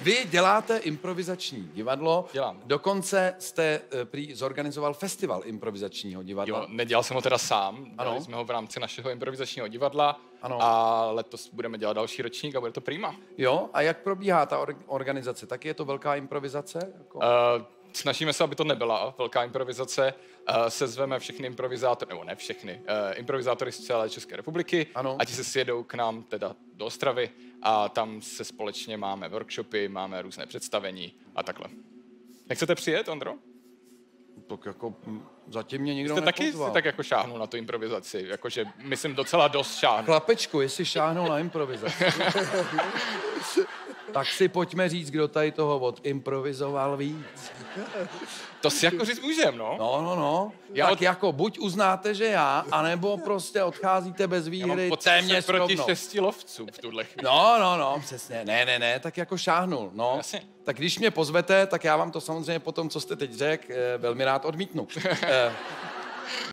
Vy děláte improvizační divadlo. Dělám. Dokonce jste prý zorganizoval festival improvizačního divadla. Jo, nedělal jsem ho teda sám, dělali jsme ho v rámci našeho improvizačního divadla a letos budeme dělat další ročník a bude to prima. Jo, a jak probíhá ta organizace? Taky je to velká improvizace? Jako... Snažíme se, aby to nebyla velká improvizace. Sezveme všechny improvizátory, nebo ne všechny, improvizátory z celé České republiky a ti se sjedou k nám teda do Ostravy a tam se společně máme workshopy, máme různé představení a takhle. Nechcete přijet, Ondro? Tak jako zatím mě nikdo nepozval. Jste tak jako šáhnul na tu improvizaci, jakože myslím docela dost šáhnul. Chlapečku, jestli šáhnul na improvizaci. Tak si pojďme říct, kdo tady toho odimprovizoval víc. To si jako říct můžem, no. No. Tak jako buď uznáte, že já, anebo prostě odcházíte bez výhry téměř proti 6 lovcům v tuhle chvíli. No, přesně. Ne, tak jako šáhnul, no. Jasně. Tak když mě pozvete, tak já vám to samozřejmě po tom, co jste teď řekl, velmi rád odmítnu.